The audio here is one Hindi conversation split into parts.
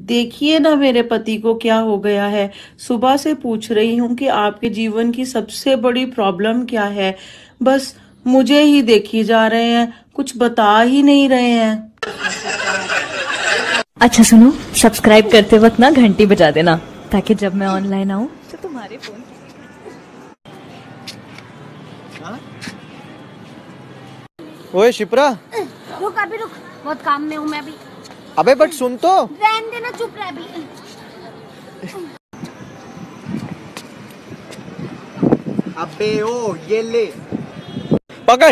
देखिए ना मेरे पति को क्या हो गया है। सुबह से पूछ रही हूँ कि आपके जीवन की सबसे बड़ी प्रॉब्लम क्या है। बस मुझे ही देखी जा रहे हैं, कुछ बता ही नहीं रहे हैं। अच्छा सुनो, सब्सक्राइब करते वक्त ना घंटी बजा देना, ताकि जब मैं ऑनलाइन आऊँ तो तुम्हारे फोन। ओए शिप्रा, रुक अभी रुक, बहुत काम में हूँ मैं भी। अबे बट सुन तो। रहने देना, चुप रह अभी। अबे ओ ये ले पकड़।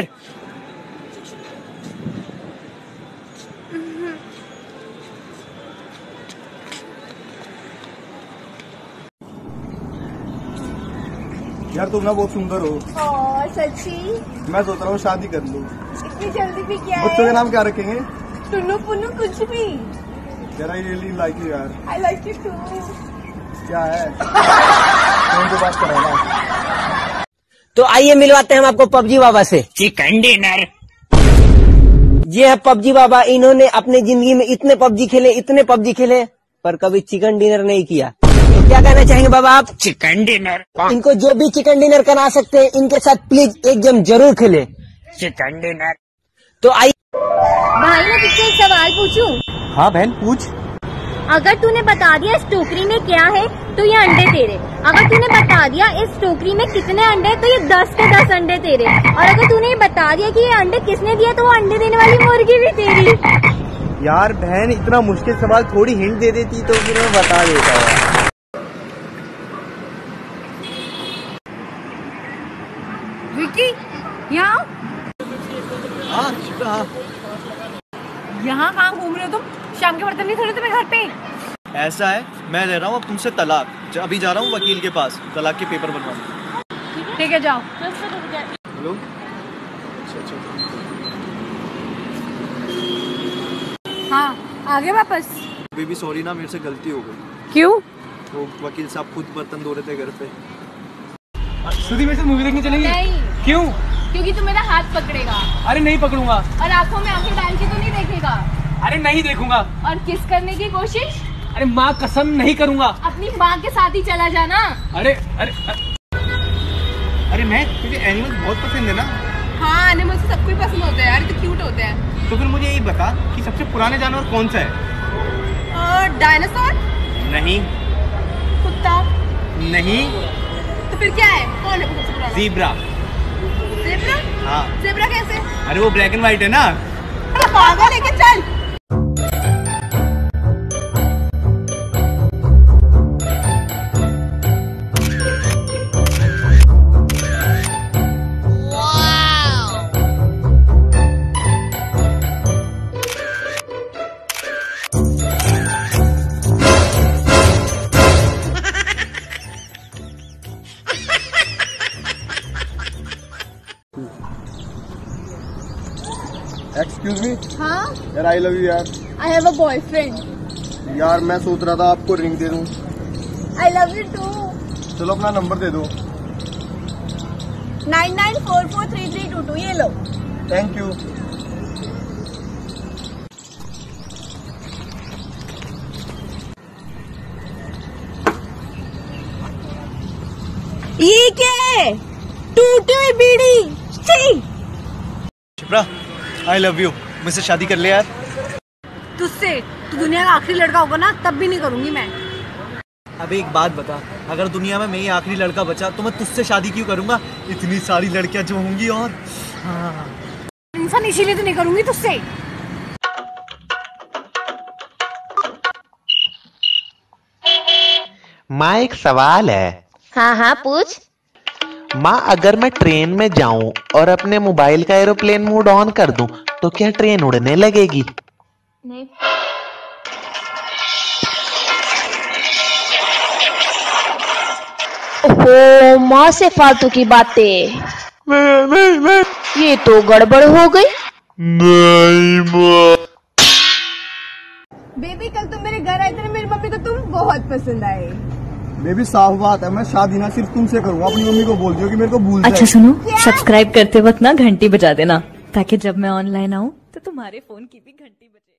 यार तुम ना बहुत सुंदर हो। सच्ची? मैं सोच रहा हूँ शादी कर लूँ। इतनी जल्दी भी क्या है? बच्चों के नाम क्या रखेंगे? टुन्नू पुन्नू कुछ भी। यार आई रियली लाइक यू यार। I like you too. क्या है? फोन पे बात कर रहा ना। तो आइए मिलवाते हैं हम आपको पबजी बाबा से। Chicken dinner. ये है पबजी बाबा। इन्होंने अपनी जिंदगी में इतने पबजी खेले पर कभी चिकन डिनर नहीं किया। तो क्या कहना चाहेंगे बाबा आप? Chicken dinner. इनको जो भी चिकन डिनर करा सकते हैं, इनके साथ प्लीज एक गेम जरूर खेले। Chicken dinner. तो आइए। भाई मैं तुझसे एक सवाल पूछूं? हाँ बहन पूछ। अगर तूने बता दिया इस टोकरी में क्या है तो ये अंडे तेरे। अगर तूने बता दिया इस टोकरी में कितने अंडे तो ये 10 के 10 अंडे तेरे। और अगर तूने ये बता दिया कि ये अंडे किसने दिया तो वो अंडे देने वाली मुर्गी भी तेरी। यार बहन इतना मुश्किल सवाल थोड़ी हिंट दे देती तो फिर मैं बता देता यार। विक्की, यहाँ हाँ शिप्रा, हाँ। यहाँ कहाँ घूम रहे हो तुम? शाम के बर्तन नहीं धोने तुम्हें घर पे? ऐसा है, मैं ले रहा हूँ अब तुमसे तलाक। अभी जा रहा हूँ वकील के पास तलाक के पेपर बनवाने। ठीक है जाओ। हेलो। अच्छा। हाँ आगे वापस। बेबी सॉरी ना, मेरे से गलती हो गई। क्यों? तो वकील साहब खुद बर्तन धो रहे थे घर पे। सुधी मेरे से मूवी देखने चलेंगे? नहीं। क्यों? क्योंकि तू मेरा हाथ पकड़ेगा। अरे नहीं पकड़ूंगा। और आंखों में आंखें डाल के तो नहीं देखेगा। अरे नहीं देखूंगा। और किस करने की कोशिश? अरे माँ कसम नहीं करूंगा। अपनी माँ के साथ ही चला जाना। अरे मैं तुझे एनिमल्स बहुत पसंद है ना? हाँ एनिमल्स तो सबको ही पसंद होते हैं यार, तो क्यूट होते हैं। तो फिर मुझे यही बता कि सबसे पुराने जानवर कौन सा है? डायनासोर। नहीं। कुत्ता। नहीं। तो फिर क्या है? कौन है सबसे पुराना? ज़ीब्रा। ज़ेब्रा? हाँ। ज़ेब्रा कैसे? अरे वो ब्लैक एंड व्हाइट है ना। अरे पागल है क्या? चल। Excuse me. हाँ यार आई लव यू यार। I have a boyfriend. यार मैं सोच रहा था आपको रिंग दे दूं। I love you too. चलो अपना नंबर दे दो। 99443322। ये लो। Thank you. ये क्या है? टूटी हुई बीड़ी। शिप्रा आई लव यू, मुझसे शादी कर ले यार। तुझसे? तू दुनिया का आखिरी लड़का होगा ना, तब भी नहीं करूंगी मैं। अबे एक बात बता, अगर दुनिया में मैं ही आखिरी लड़का बचा तो मैं तुझसे शादी क्यों करूंगा? इतनी सारी लड़कियां जो होंगी। और हाँ। इंसान इसीलिए तो नहीं करूंगी तुझसे। माँ एक सवाल है। हाँ पूछ। माँ अगर मैं ट्रेन में जाऊं और अपने मोबाइल का एरोप्लेन मोड ऑन कर दूं तो क्या ट्रेन उड़ने लगेगी? नहीं। ओहो माँ से फालतू की बातें। नहीं। ये तो गड़बड़ हो गई। नहीं माँ। बेबी कल तुम मेरे घर आए थे, मेरी मम्मी को तुम बहुत पसंद आए। बेबी साफ बात है, मैं शादी ना सिर्फ तुमसे करूंगा। अपनी मम्मी को बोल दियो कि मेरे को भूल जाए। अच्छा सुनो, सब्सक्राइब करते वक्त ना घंटी बजा देना, ताकि जब मैं ऑनलाइन आऊँ तो तुम्हारे फोन की भी घंटी बजे।